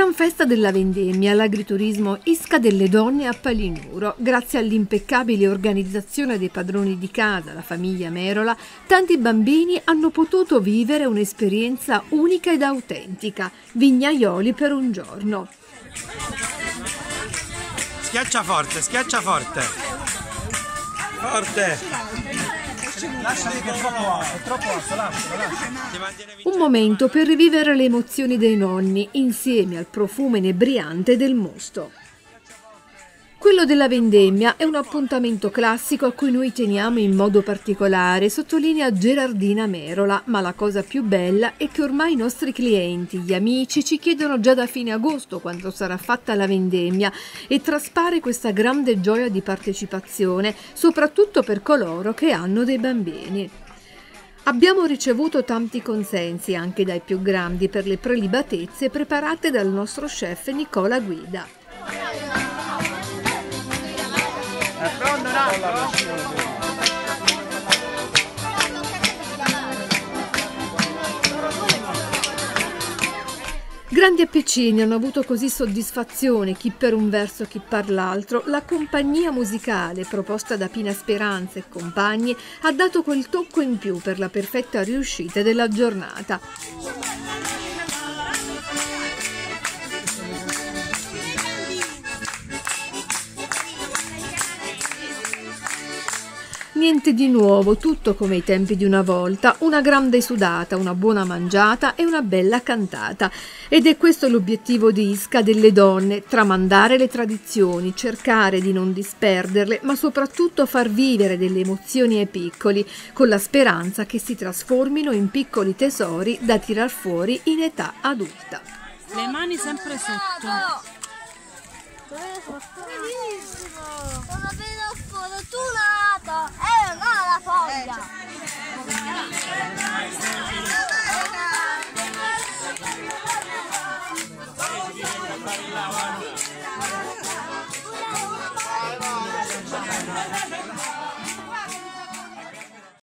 Gran festa della vendemmia all'agriturismo Isca delle Donne a Palinuro. Grazie all'impeccabile organizzazione dei padroni di casa, la famiglia Merola, tanti bambini hanno potuto vivere un'esperienza unica ed autentica. Vignaioli per un giorno. Schiaccia forte, schiaccia forte. Forte. Lasciali che è troppo alto, lascialo. Un momento per rivivere le emozioni dei nonni insieme al profumo inebriante del mosto. Quello della vendemmia è un appuntamento classico a cui noi teniamo in modo particolare, sottolinea Gerardina Merola, ma la cosa più bella è che ormai i nostri clienti, gli amici, ci chiedono già da fine agosto quando sarà fatta la vendemmia e traspare questa grande gioia di partecipazione, soprattutto per coloro che hanno dei bambini. Abbiamo ricevuto tanti consensi, anche dai più grandi, per le prelibatezze preparate dal nostro chef Nicola Guida. Grandi e piccini hanno avuto così soddisfazione, chi per un verso chi per l'altro. La compagnia musicale proposta da Pina Speranza e compagni ha dato quel tocco in più per la perfetta riuscita della giornata. Niente di nuovo, tutto come ai tempi di una volta, una grande sudata, una buona mangiata e una bella cantata. Ed è questo l'obiettivo di Isca delle Donne, tramandare le tradizioni, cercare di non disperderle, ma soprattutto far vivere delle emozioni ai piccoli, con la speranza che si trasformino in piccoli tesori da tirar fuori in età adulta. Le mani sempre sotto. Benissimo! Sono vedo fortunata! No, la foglia!